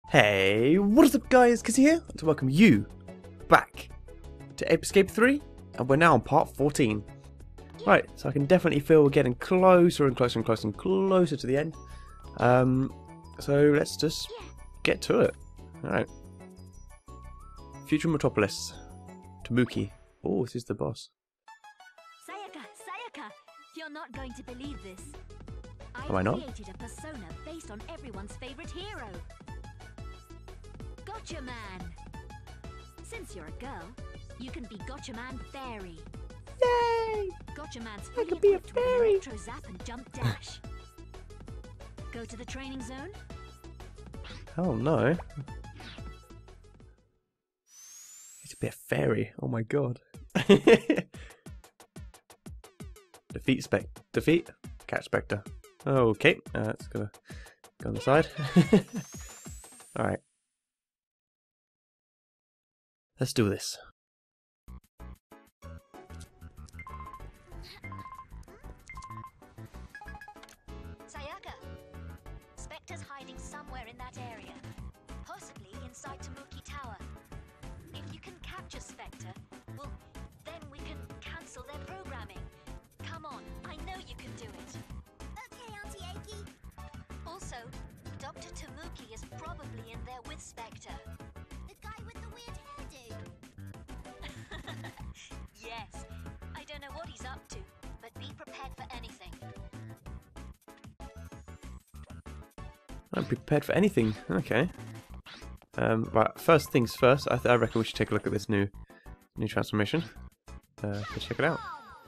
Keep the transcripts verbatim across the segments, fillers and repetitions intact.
Hey, what is up guys, Kizzy here, to welcome you back to Ape Escape three, and we're now on part fourteen. Right, so I can definitely feel we're getting closer and closer and closer and closer to the end. Um, so let's just get to it. Alright. Future Metropolis. Tamuki. Oh, this is the boss. Sayaka, Sayaka, you're not going to believe this. I Am I not? created a persona based on everyone's favorite hero. Gotcha Man. Since you're a girl, you can be Gotcha Man Fairy. Yay! Gotcha Man's I fully could be a equipped with an fairy. electro zap and jump dash. Go to the training zone. Oh no. It's a bit fairy. Oh my god. Defeat Spec. Defeat. Catch Spectre. Okay, uh, that's gonna go on the side. Alright. Let's do this. Sayaka, Spectre's hiding somewhere in that area, possibly inside Tamuki Tower. If you can capture Spectre, well, then we can cancel their programming. Come on, I know you can do it. Okay, Auntie Aki. Also, Doctor Tamuki is probably in there with Spectre. The guy with the weird hairdo? Yes. I don't know what he's up to, but be prepared for anything. I'm prepared for anything. Okay. Um, right. First things first. I, th I reckon we should take a look at this new, new transformation. Uh, let's check it out.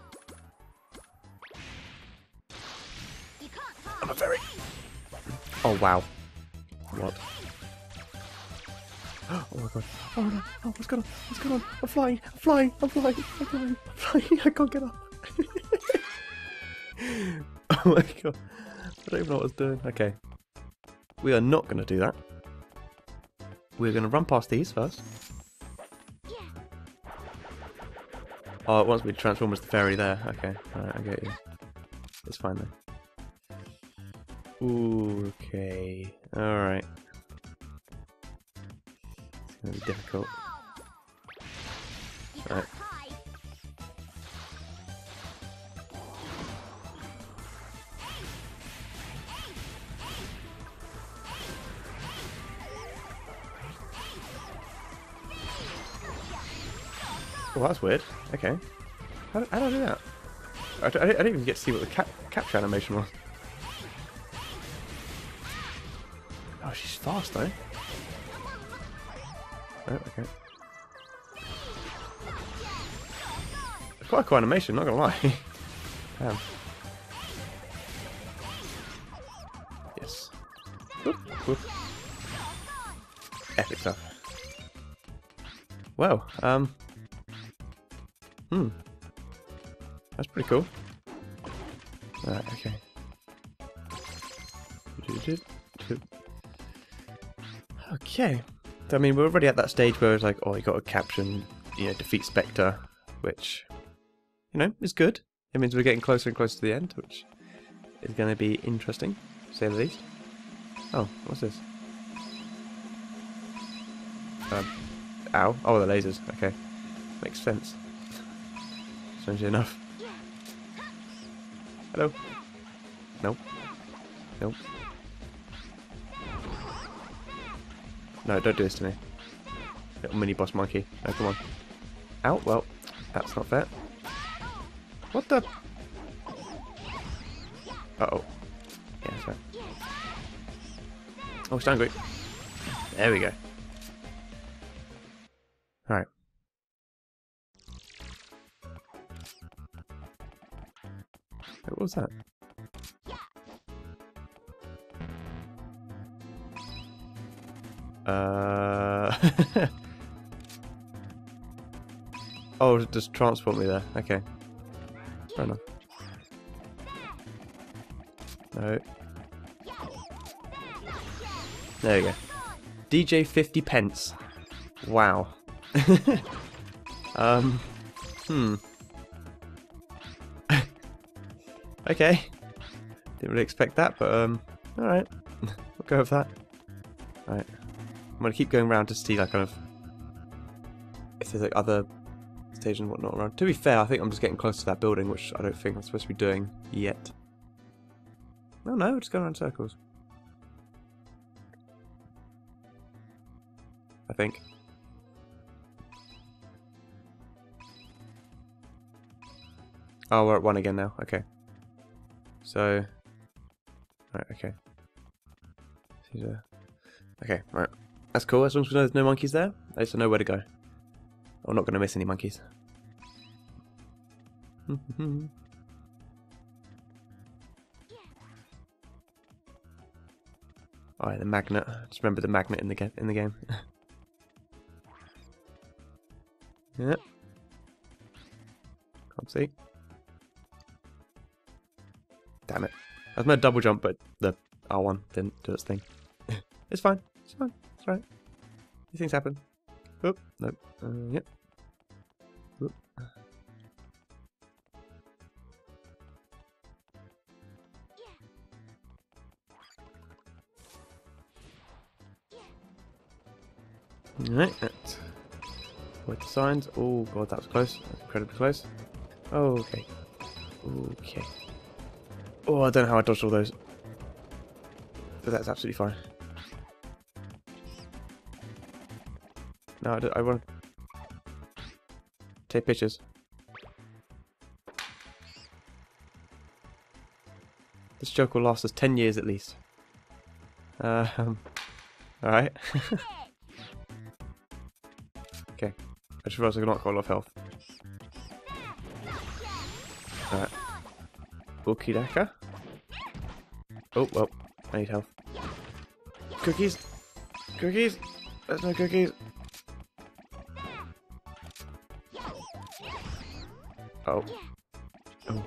I'm a fairy. Oh wow. What? Oh my god. Oh no. Oh, what's going on? What's going on? I'm flying. I'm flying. I'm flying. I'm flying. I'm flying. I can't get up. Oh my god. I don't even know what I was doing. Okay. We are not going to do that. We're going to run past these first. Oh, it wants me to transform as the fairy there. Okay. Alright, I get you. It's fine then. Ooh, okay. Alright. It's going to be difficult. Alright. Oh, that's weird. Okay. How, how do I do that? I, I, I didn't even get to see what the cap capture animation was. Oh, she's fast though. Oh, okay. It's quite a cool animation, not gonna lie. Damn. Yes. Whoop, whoop. Epic stuff. Well, um... Hmm. That's pretty cool. Right, okay. Okay. So, I mean, we're already at that stage where it's like, oh, you got to caption, you know, defeat Spectre, which, you know, is good. It means we're getting closer and closer to the end, which is going to be interesting, to say the least. Oh, what's this? Um, ow. Oh, the lasers. Okay. Makes sense. Strangely enough. Hello. Nope. Nope. No, don't do this to me. Little mini boss monkey. No, come on. Ow, well, that's not fair. What the? Uh-oh. Yeah, that's right. Oh, stand great. There we go. Alright. What was that? Uh. Oh, just transport me there. Okay. Fair enough. No. There you go. D J fifty pence. Wow. um. Hmm. Okay. Didn't really expect that, but um, all right. We'll go with that. All right. I'm gonna keep going around to see like kind of if there's like other stages and whatnot around. To be fair, I think I'm just getting close to that building, which I don't think I'm supposed to be doing yet. No, no, we're just going around in circles. I think. Oh, we're at one again now. Okay. So. Right, okay. Okay, right. That's cool. As long as we know there's no monkeys there, at least I know where to go. I'm not going to miss any monkeys. Oh, the magnet. Just remember the magnet in the game. In the game. Yeah. Can't see. Damn it! I was meant to double jump, but the R one didn't do its thing. It's fine. It's fine. It's right. These things happen. Oop. Nope. Uh, yep. Oop. Alright, let's avoid the signs. Oh god, that was close. That was incredibly close. Oh, okay. Okay. Oh, I don't know how I dodged all those. But that's absolutely fine. No, I, I want to take pictures. This joke will last us ten years at least. Uh, um, alright. Okay. I just realised I've not got a lot of health. Alright. Okidaka. Oh, well. I need health. Cookies! Cookies! There's no cookies! Oh. Oh.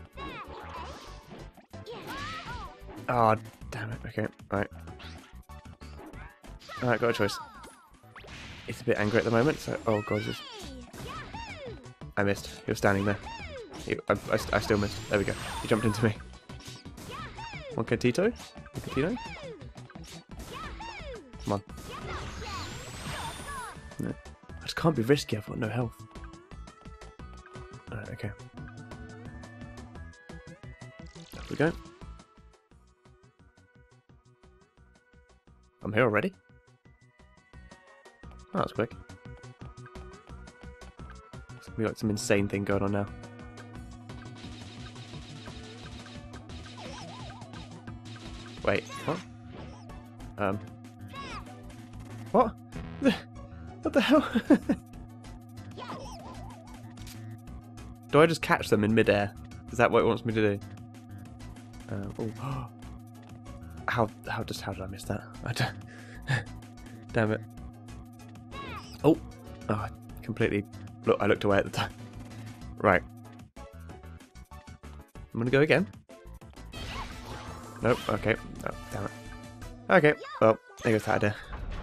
Oh, damn it. Okay, right. Alright, got a choice. It's a bit angry at the moment, so... Oh, God. Just... I missed. He was standing there. He, I, I, I still missed. There we go. He jumped into me. One Catito? One Catino? Come on. No. I just can't be risky. I've got no health. Alright, okay. There we go. I'm here already? Oh, that's quick. It's gonna be like some insane thing going on now. Wait, what? Um. What? What the hell? Do I just catch them in midair? Is that what it wants me to do? Um, oh. How, how, just how did I miss that? I don't... Damn it. Oh! Oh, I completely... Look, I looked away at the time. Right. I'm gonna go again. Nope, okay. Oh, damn it. Okay, well, there goes that idea.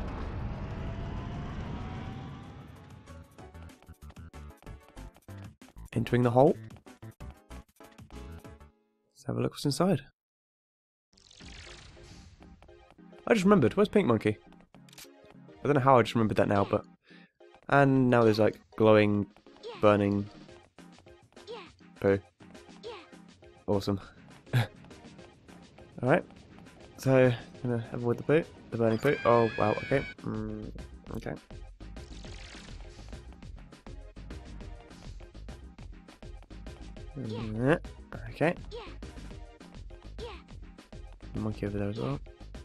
Entering the hole. Let's have a look what's inside. I just remembered, where's Pink Monkey? I don't know how I just remembered that now, but... And now there's like glowing, burning... poo. Awesome. Alright. So, I'm gonna avoid the poo, the burning poo. Oh, wow, okay. Mm, okay. Mm, okay. Monkey over there as well.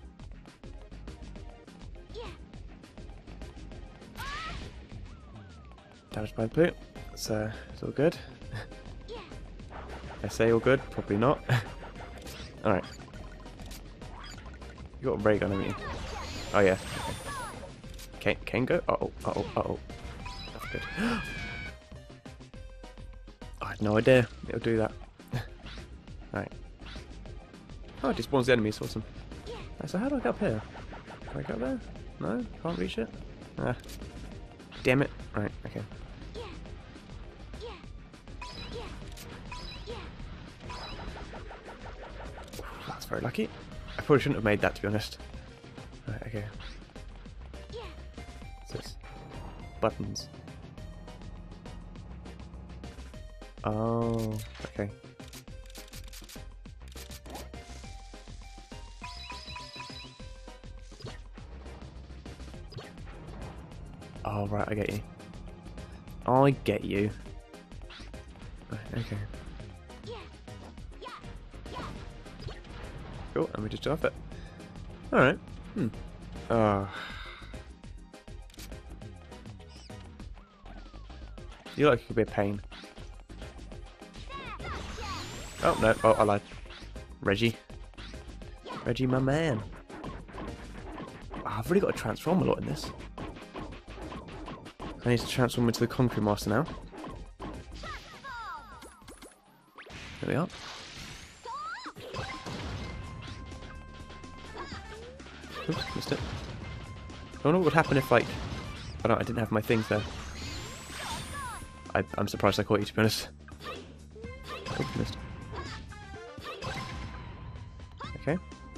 Damaged by the poo, so it's all good. I say all good, probably not. Alright. You got a ray gun, haven't you? Oh yeah. Okay. Can, can go? Uh oh, uh oh, uh oh. That's good. I had no idea it'll do that. Alright. Oh, it just spawns the enemies, awesome. Right, so how do I get up here? Can I go up there? No? Can't reach it? Ah. Damn it. Right, okay. That's very lucky. I probably shouldn't have made that, to be honest. Right, okay. buttons. Oh, okay. Oh, right, I get you. I get you. Okay. Cool, and we just off it. Alright. Hmm. Oh. You like it could be a pain. Oh, no. Oh, I lied. Reggie. Reggie, my man. Oh, I've really got to transform a lot in this. I need to transform into the Concrete Master now. There we are. Oops, missed it. I wonder what would happen if, like... I don't. I didn't have my things there. I, I'm surprised I caught you, to be honest. Oh, missed. Okay.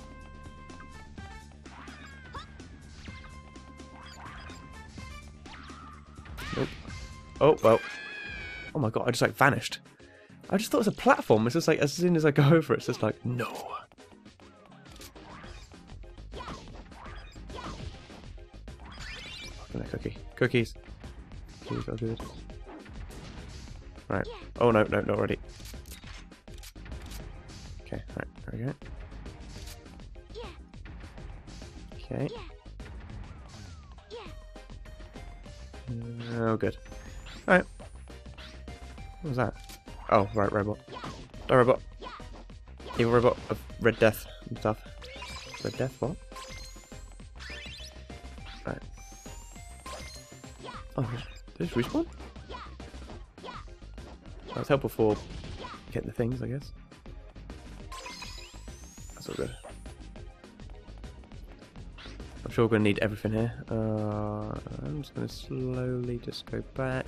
Nope. Oh, well. Oh my god, I just, like, vanished. I just thought it was a platform. It's just like, as soon as I go over it, it's just like, no. Cookie. Cookies. Cookies are good. Right. Oh no, no, not ready. Okay, right, there we go. Okay. Oh, good. Alright. What was that? Oh, right, robot. Die, robot. Evil robot of Red Death and stuff. Red Death, what? Right. Oh, did it respawn? That's helpful for getting the things, I guess. That's all good. I'm sure we're going to need everything here. Uh, I'm just going to slowly just go back.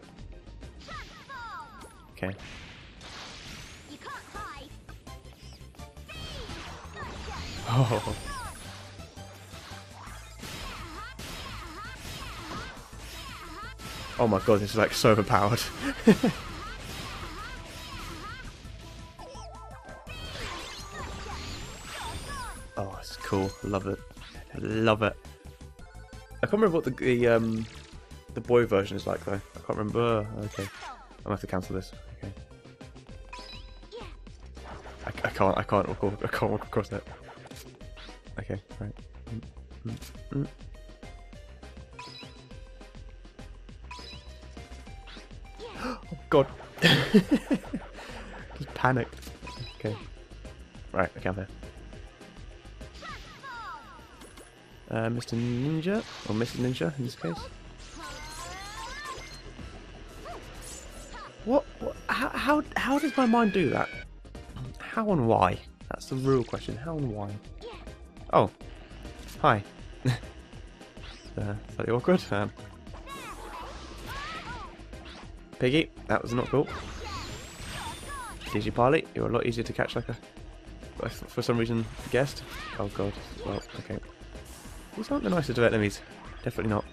Okay. Oh. Oh my god, this is like so overpowered. Oh, it's cool. Love it. Love it. I can't remember what the, the um the boy version is like though. I can't remember. Okay, I'm gonna have to cancel this. Okay. I, I can't. I can't walk. I can't walk across that. Okay. Right. Mm, mm, mm. Oh god. Just panicked. Okay. Right. Okay, I'm there. Uh, Mister Ninja, or Missus Ninja in this case. What? what how, how, how does my mind do that? How and why? That's the real question. How and why? Oh. Hi. uh, slightly awkward. Um, Piggy, that was not cool. D G Parley, you're a lot easier to catch like a... For some reason, guessed. Oh god. Well, okay. These aren't the nicest of enemies. Definitely not.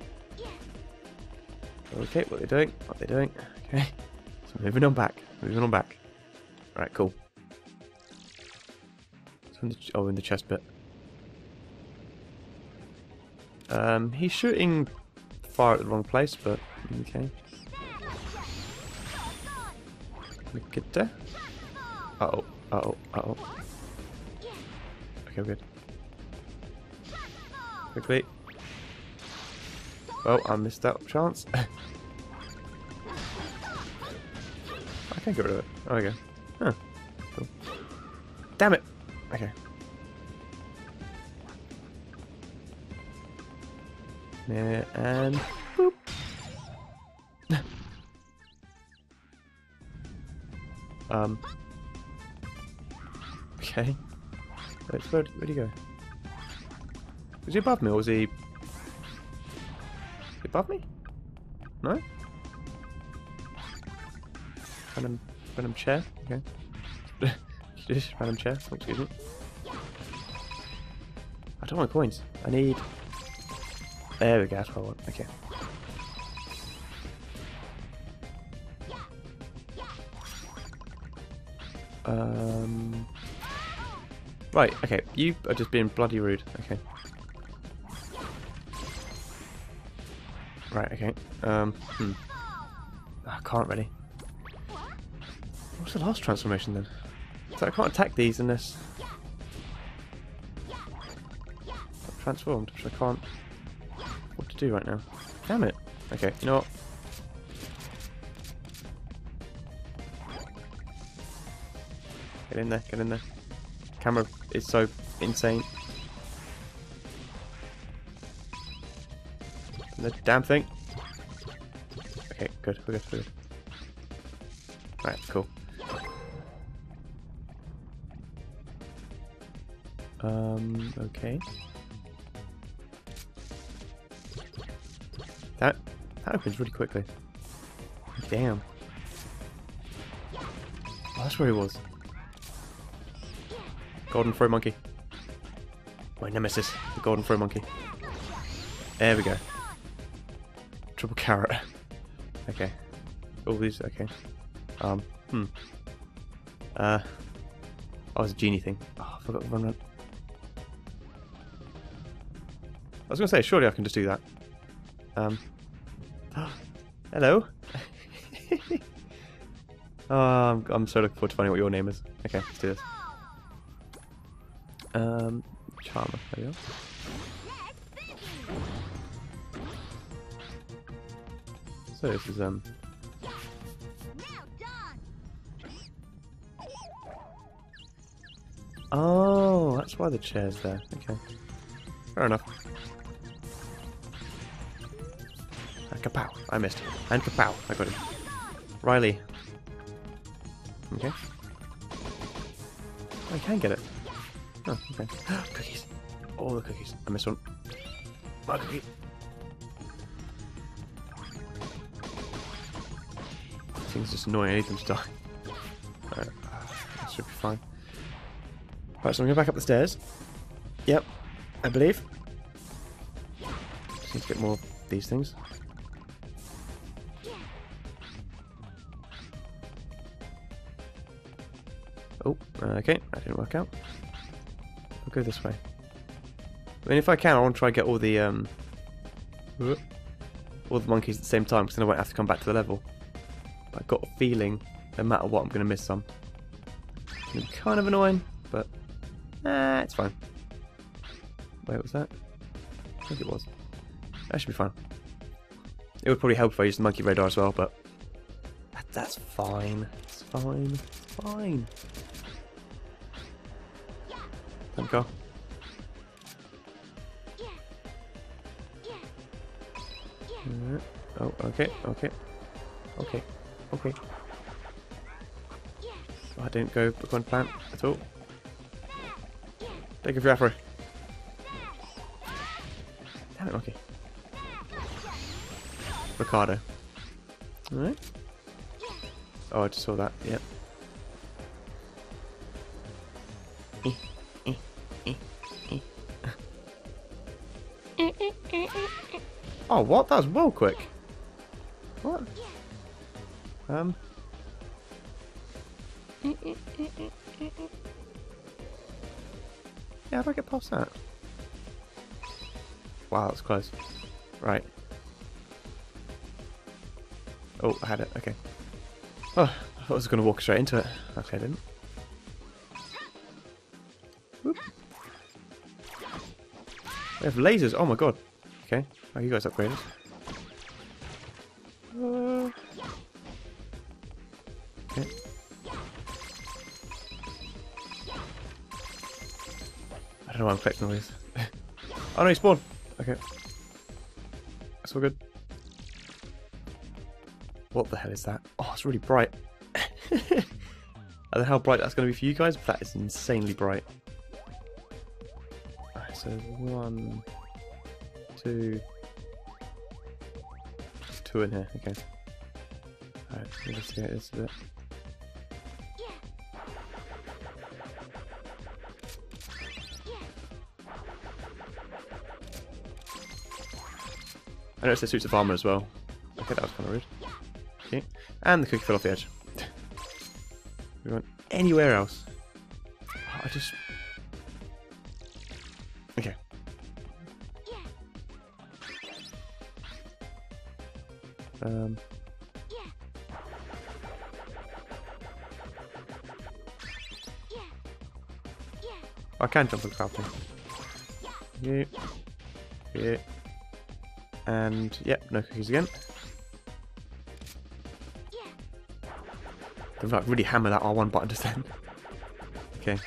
Okay, what they're doing, what they're doing. Okay. So moving on back. Moving on back. Right, cool. So in the, oh, in the chest bit. Um, he's shooting fire at the wrong place, but okay. Can we get there? Uh oh, uh oh, uh oh. Okay, good. Quickly. Oh, I missed that chance. I can't get rid of it. Oh, there we go. Huh. Cool. Damn it! Okay. Yeah, and boop. um. Okay. Wait, where, where'd he go? Was he above me, or was he... Was he above me? No? Random, random chair? Okay. Just random chair? Oh, excuse me. I don't want coins. I need... There we go, that's what I want. Okay. Um. Right. Okay. You are just being bloody rude. Okay. Right. Okay. Um. Hmm. I can't really. What's the last transformation then? So I can't attack these unless I'm transformed, which I can't. What to do right now? Damn it. Okay. You know what? Get in there, get in there. Camera is so insane. The damn thing. Okay, good, we're good, we're good. Right, cool. Um, okay. That, that opens really quickly. Damn. Oh, that's where he was. Golden Throw Monkey. My nemesis, the Golden Throw Monkey. There we go. Triple carrot. Okay. All these, okay. Um, hmm. Uh. Oh, it's a genie thing. Oh, I forgot to run around. I was going to say, surely I can just do that. Um. Hello. Oh, I'm, I'm so looking forward to finding what your name is. Okay, let's do this. Um, Charmer, there you go. So this is, um... oh, that's why the chair's there. Okay. Fair enough. And kapow! I missed. And kapow! I got him. Riley. Okay. Oh, I can get it. Oh, okay. Cookies. All the cookies. I missed one. My cookie. This thing's just annoying. I need them to die. Alright. That should be fine. Right, so I'm going back up the stairs. Yep. I believe. Just need to get more of these things. Oh, okay. That didn't work out. I'll go this way. I mean, if I can, I want to try and get all the um, all the monkeys at the same time, because then I won't have to come back to the level. But I've got a feeling, no matter what, I'm going to miss some. It's kind of annoying, but ah, it's fine. Wait, was that? I think it was. That should be fine. It would probably help if I used the monkey radar as well, but that, that's fine. It's fine. It's fine. Let go. Uh, oh, okay, okay, okay, okay. Oh, I didn't go according to plan at all. Take it for Afro. Damn it, monkey. Ricardo. Alright. Oh, I just saw that, yep. Oh, what? That was well quick. What? Um. Yeah, how do I get past that? Wow, that's close. Right. Oh, I had it. Okay. Oh, I thought I was going to walk straight into it. Okay, I didn't. Whoop. We have lasers. Oh my god. Okay. Oh, you guys upgraded. Uh, okay. I don't know why I'm collecting all these. Oh no, he spawned. Okay. That's all good. What the hell is that? Oh, it's really bright. I don't know how bright that's going to be for you guys, but that is insanely bright. Alright, so one, two, just two in here. Okay. Alright, let's investigate this a bit. I noticed there's suits of armor as well. Okay, that was kind of rude. Okay, and the cookie fell off the edge. We went anywhere else. I just... Okay. Um... I can jump on the crafting. Yeah. Yeah. And, yep, yeah, no cookies again. They've like really hammer that R one button just then. Okay.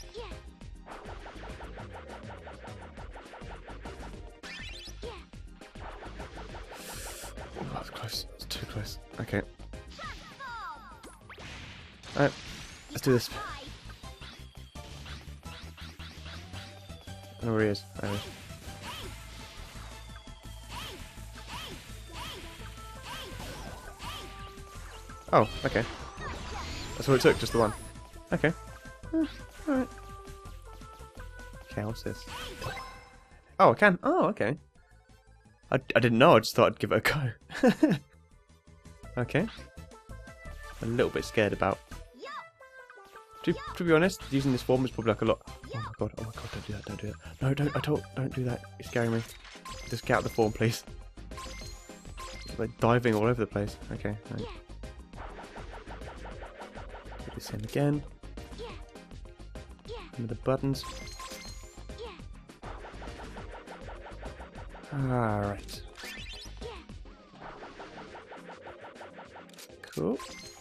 Oh, that's close. That's too close. Okay. Alright. Let's do this. I know where he is. There he is. Oh, okay. That's what it took, just the one. Okay. Hmm, alright. Okay, what's this? Oh, I can. Oh, okay. I, I didn't know, I just thought I'd give it a go. Okay. A little bit scared about. To, to be honest, using this form is probably like a lot. Oh my god, oh my god, don't do that, don't do that. No, don't, I told, don't do that. It's scaring me. Just get out of the form, please. It's like diving all over the place. Okay. Right. Do the same again. With the buttons. Alright. Cool.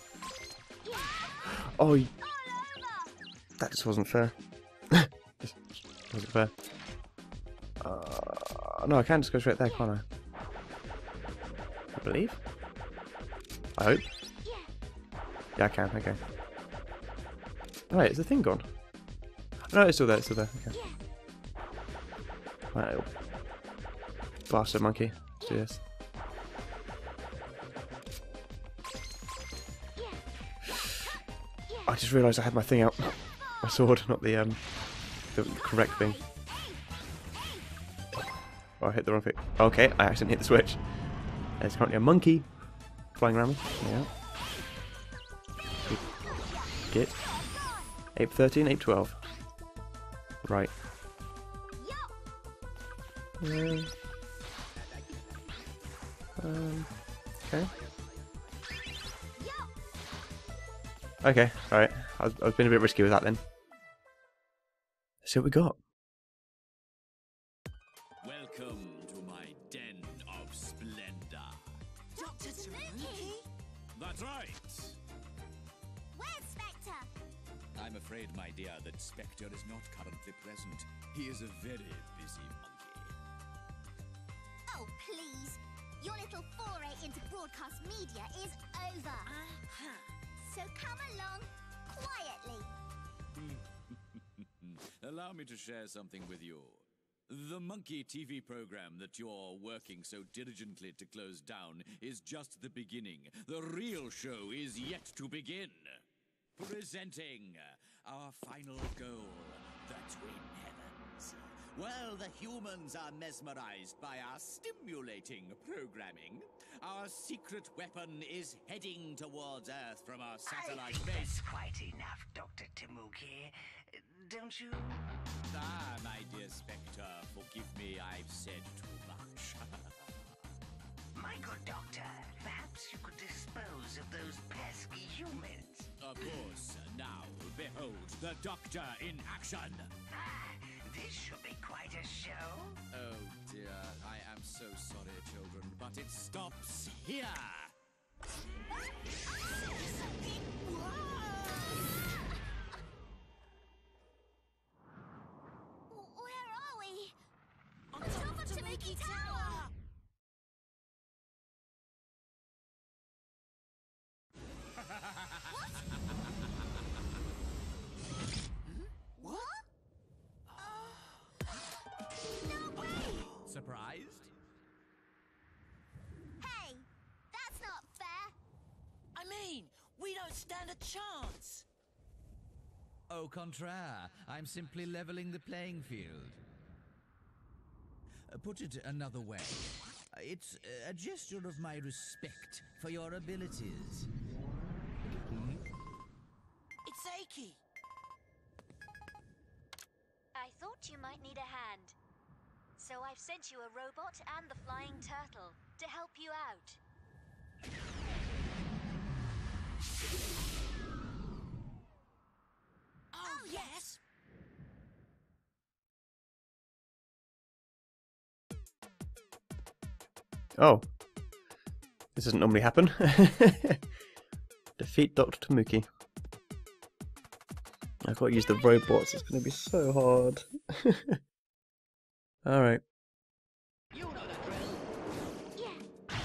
Oh, that just wasn't fair. Just wasn't fair. Uh, no, I can just go straight there, can't I? I believe. I hope. Yeah, I can. Okay. Right, is the thing gone? No, it's still there. It's still there. Okay. Right, little bastard monkey. Let's do this. I just realised I had my thing out. My sword, not the um the correct thing. Oh, I hit the wrong thing. Okay, I accidentally hit the switch. There's currently a monkey flying around me. Yeah. Get. Ape thirteen, Ape twelve. Right. Um, um, okay. Okay, alright. I was, I was being a bit risky with that then. Let's see what we got. Welcome to my den of splendor. Doctor Tanuki? That's right. Where's Spectre? I'm afraid, my dear, that Spectre is not currently present. He is a very busy monkey. Oh, please. Your little foray into broadcast media is over. Uh-huh. So come along quietly. Allow me to share something with you. The monkey T V program that you're working so diligently to close down is just the beginning. The real show is yet to begin. Presenting our final goal, the Twin Heavens. Well, the humans are mesmerized by our stimulating programming. Our secret weapon is heading towards Earth from our satellite I think base. That's quite enough, Doctor Tanuki. Don't you? Ah, my dear Spectre, forgive me, I've said too much. My good doctor, perhaps you could dispose of those pesky humans. Of course. Now, behold the Doctor in action. Ah, this should be quite a show. Oh dear, I am so sorry, children, but it stops here. Where are we? On top of Tanuki Tower! What? No way! Surprised? Hey, that's not fair. I mean, we don't stand a chance. Au contraire, I'm simply leveling the playing field. Uh, Put it another way. Uh, It's a gesture of my respect for your abilities. It's Mookie. I thought you might need a hand. So I've sent you a robot and the flying turtle to help you out. Oh, yes. Oh. This doesn't normally happen. Defeat Doctor Tamuki. I've got to use the robots, it's going to be so hard. Alright. You know the drill. Yeah.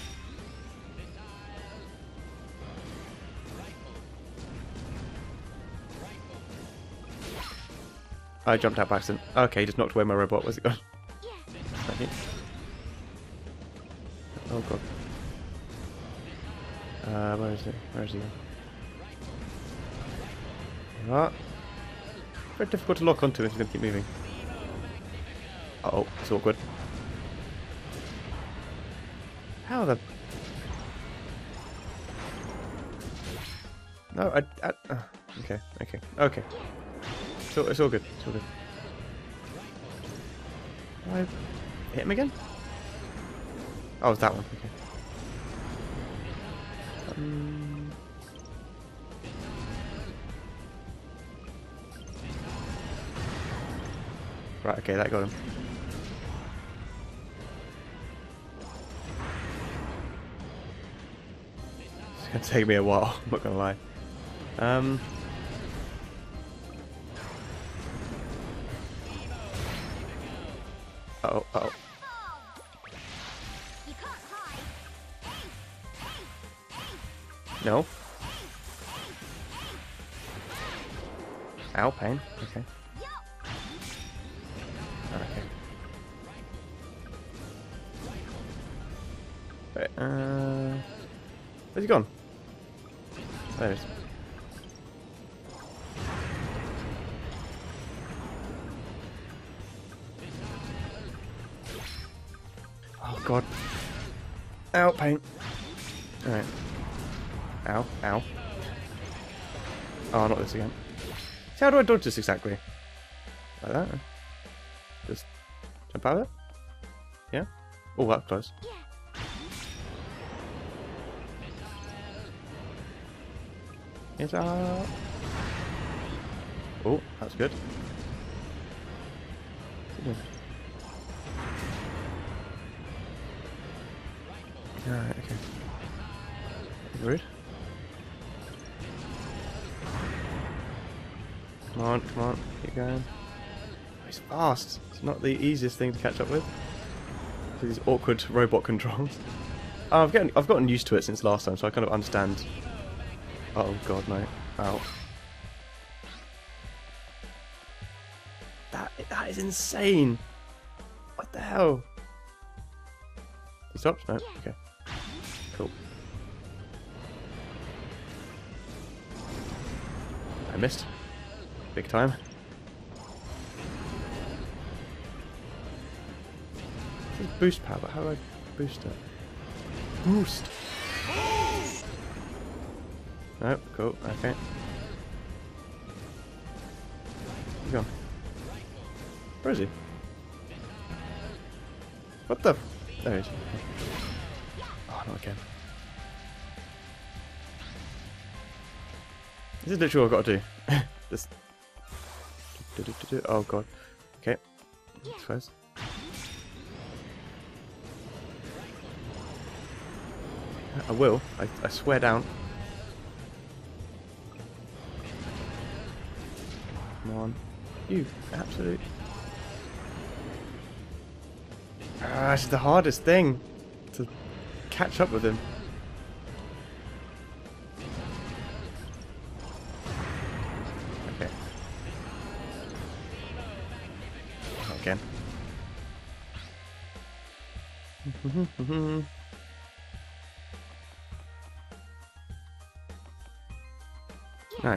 I jumped out by accident. Okay, just knocked away my robot. Where's it gone? Yeah. Thank you. Oh god. Uh, where is it? Where is he? What? Very difficult to lock onto if he's going to keep moving. Uh oh, it's awkward. How the... No, I... I uh, okay, okay, okay. It's all, it's all good, it's all good. Can I hit him again? Oh, it's that one, okay. Um... Right, okay, that got him. It's gonna take me a while, I'm not gonna lie. Um... Uh oh, uh oh. You can't hide. No. Ow, pain. Okay. Okay. Right, uh... where's he gone? There he is. Oh god. Ow, pain. Alright. Ow, ow. Oh, not this again. See, how do I dodge this exactly? Like that? Just jump out of it? Yeah? Oh, that's close. Yes, uh... oh, that's good. Alright, okay. Rude. Come on, come on, keep going. Oh, he's fast. It's not the easiest thing to catch up with. These awkward robot controls. Oh, I've gotten I've gotten used to it since last time, so I kind of understand. Oh god, no! Ow! That that is insane. What the hell? He stopped? No. Okay. Cool. I missed. Big time. This is boost power, but how do I boost it? Boost! Nope, cool, okay. Where's he gone? Where is he? What the f- there he is. Oh, not again. This is literally what I've got to do. Just... do, do, do, do. Oh god. Okay. First. I will. I, I swear down. Come on. You absolute. Ah, it's the hardest thing to catch up with him. Okay. Not again. Right.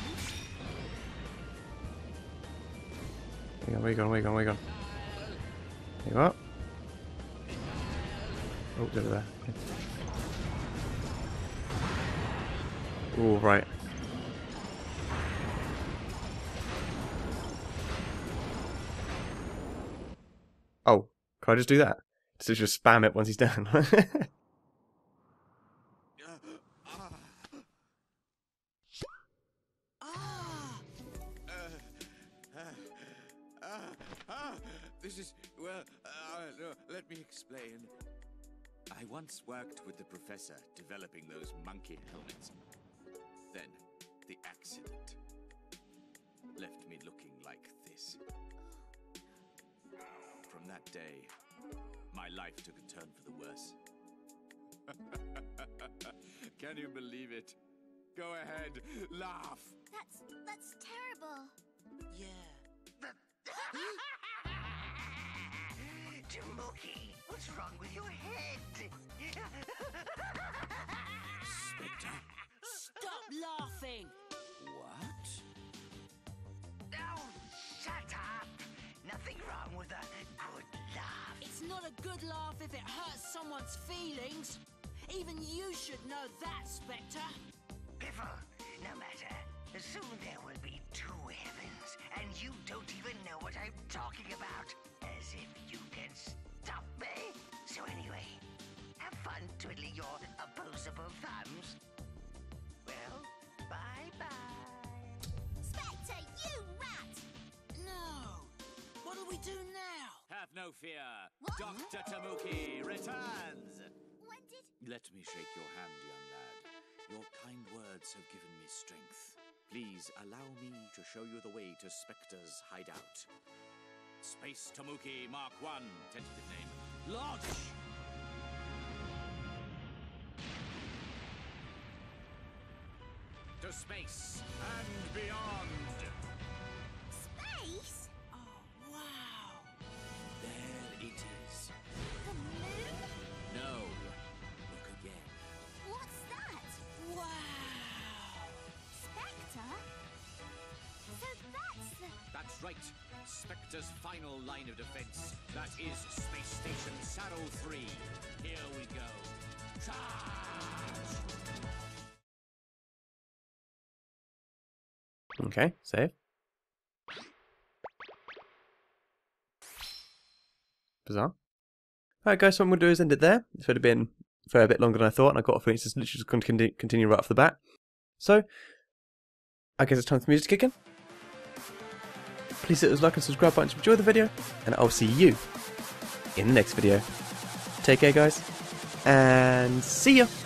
Where you going, where you going, where you going? There you are. Oh, it's over there. Oh, right. Can I just do that? So just spam it once he's done. This is, well, uh, no, let me explain. I once worked with the professor developing those monkey helmets. Then, the accident left me looking like this. From that day, my life took a turn for the worse. Can you believe it? Go ahead, laugh! That's that's terrible. Yeah. Tamuki, what's wrong with your head? Spectre? Stop laughing! What? Oh, shut up! Nothing wrong with a good laugh. It's not a good laugh if it hurts someone's feelings. Even you should know that, Spectre. Biffle, no matter. Soon there will be two heavens, and you don't even know what I'm talking about. As if you can stop me. So anyway, have fun twiddling your opposable thumbs. Well, bye-bye. Spectre, you rat! No. What'll we do now? Have no fear. What? Doctor Tamuki returns. When did... Let me shake your hand, young lad. Your kind words have given me strength. Please allow me to show you the way to Spectre's hideout. Space Tamuki Mark one, tentative name. Launch! To space and beyond. Space? Oh, wow. There it is. The moon? No. Look again. What's that? Wow. Spectre? So that's the... That's right. Spectre's final line of defense. That is Space Station Saddle three. Here we go. Charge! Okay, save. Bizarre. Alright guys, so what I'm going to do is end it there. This would have been for a bit longer than I thought, and I got a feeling it's just literally just going to continue, continue right off the bat. So, I guess it's time for me to kick in. Please hit those like and subscribe buttons to enjoy the video, and I'll see you in the next video. Take care guys, and see ya!